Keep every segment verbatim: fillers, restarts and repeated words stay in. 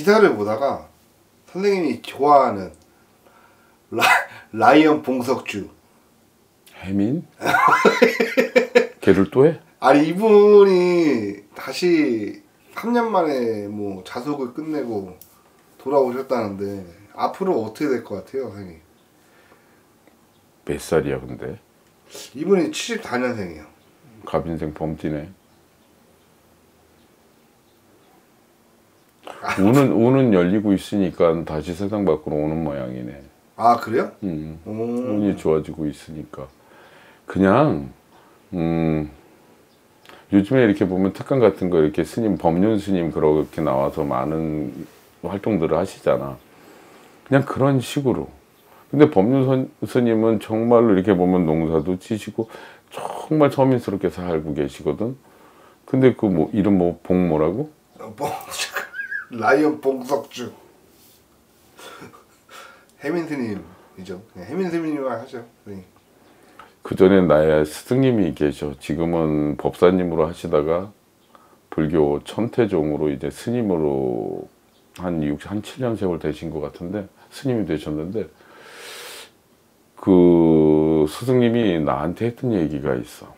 기사를 보다가 선생님이 좋아하는 라, 라이언 봉석주 해민? 걔를 또 해? 아니 이분이 다시 삼 년 만에 뭐 자숙을 끝내고 돌아오셨다는데 앞으로 어떻게 될 것 같아요, 선생님? 몇 살이야 근데? 이분이 칠십사 년생이에요. 갑인생 범띠네. 운은, 운은 열리고 있으니까 다시 세상 밖으로 오는 모양이네. 아 그래요? 음, 운이 좋아지고 있으니까 그냥 음, 요즘에 이렇게 보면 특강 같은 거 이렇게 스님, 법륜 스님 그렇게 나와서 많은 활동들을 하시잖아. 그냥 그런 식으로. 근데 법륜 스님은 정말로 이렇게 보면 농사도 지시고 정말 서민스럽게 살고 계시거든. 근데 그 뭐 이름 뭐 봉 뭐라고? 어, 봉 라이언 봉석주 해민 스님이죠. 해민 스님이라 하죠. 네. 그 전에 나의 스승님이 계셔. 지금은 법사님으로 하시다가 불교 천태종으로 이제 스님으로 한 육, 한 칠 년 세월 되신 것 같은데 스님이 되셨는데 그 스승님이 나한테 했던 얘기가 있어.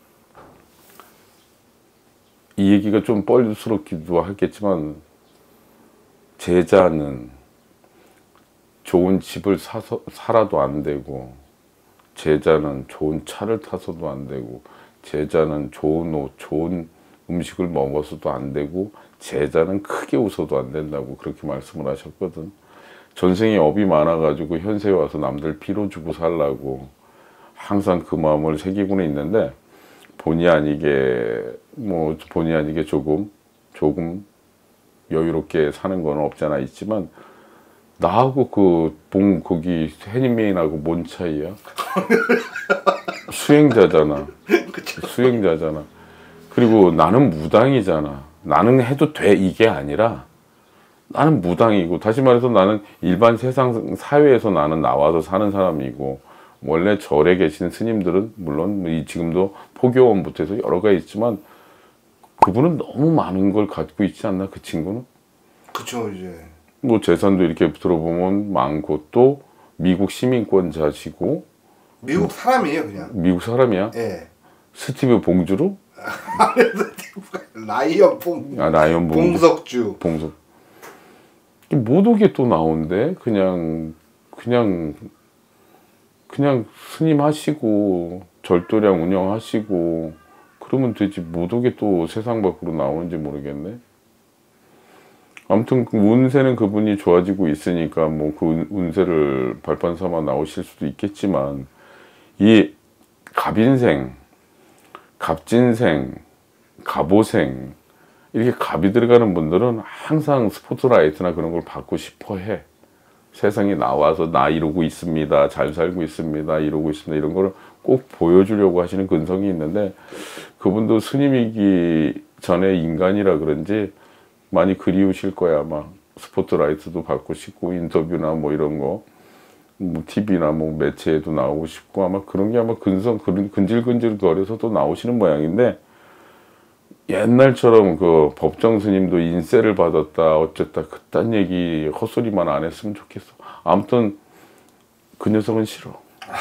이 얘기가 좀 뻘스럽기도 하겠지만 제자는 좋은 집을 사서 살아도 안 되고 제자는 좋은 차를 타서도 안 되고 제자는 좋은 옷, 좋은 음식을 먹어서도 안 되고 제자는 크게 웃어도 안 된다고 그렇게 말씀을 하셨거든. 전생에 업이 많아가지고 현세에 와서 남들 피로 주고 살라고 항상 그 마음을 새기고는 있는데 본의 아니게 뭐 본의 아니게 조금 조금 여유롭게 사는 건 없잖아 있지만 나하고 그 봉 거기 해님메인하고 뭔 차이야? 수행자잖아. 그쵸. 수행자잖아. 그리고 나는 무당이잖아. 나는 해도 돼 이게 아니라 나는 무당이고 다시 말해서 나는 일반 세상 사회에서 나는 나와서 사는 사람이고 원래 절에 계신 스님들은 물론 이 지금도 포교원부터 해서 여러 가지 있지만 그분은 너무 많은 걸 갖고 있지 않나 그 친구는? 그쵸 이제. 뭐 재산도 이렇게 들어보면 많고 또 미국 시민권자시고 미국 사람이에요 그냥. 미국 사람이야? 예. 스티브 봉주루? 라이언 봉. 아 라이언 봉. 봉석주. 봉석. 못 오게 또 나온대. 그냥 그냥 그냥 스님 하시고 절도량 운영하시고 그러면 되지 못 오게 또 세상 밖으로 나오는지 모르겠네. 아무튼 그 운세는 그분이 좋아지고 있으니까 뭐 그 운세를 발판 삼아 나오실 수도 있겠지만 이 갑인생, 갑진생, 갑오생 이렇게 갑이 들어가는 분들은 항상 스포트라이트나 그런 걸 받고 싶어 해. 세상에 나와서 나 이러고 있습니다. 잘 살고 있습니다. 이러고 있습니다. 이런 거를 꼭 보여주려고 하시는 근성이 있는데 그분도 스님이기 전에 인간이라 그런지 많이 그리우실 거야. 아마 스포트라이트도 받고 싶고 인터뷰나 뭐 이런 거 뭐 티비나 뭐 매체에도 나오고 싶고 아마 그런 게 아마 근성 근질근질 거려서 또 나오시는 모양인데 옛날처럼 그 법정 스님도 인세를 받았다 어쨌다 그딴 얘기 헛소리만 안 했으면 좋겠어. 아무튼 그 녀석은 싫어.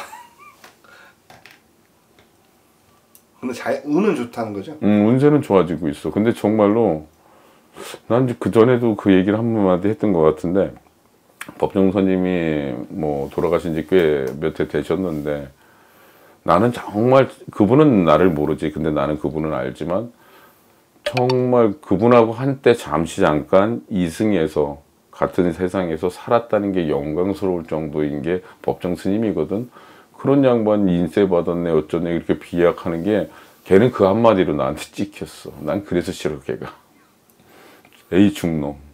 근데 잘 운은 좋다는 거죠? 음, 운세는 좋아지고 있어. 근데 정말로 난 그 전에도 그 얘기를 한 번만 했던 것 같은데 법정 스님이 뭐 돌아가신 지 꽤 몇 해 되셨는데 나는 정말 그분은 나를 모르지. 근데 나는 그분은 알지만 정말 그분하고 한때 잠시 잠깐 이승에서 같은 세상에서 살았다는 게 영광스러울 정도인 게 법정 스님이거든. 그런 양반 인세 받았네 어쩌네 이렇게 비약하는 게 걔는 그 한마디로 나한테 찍혔어. 난 그래서 싫어 걔가. 에이 중놈.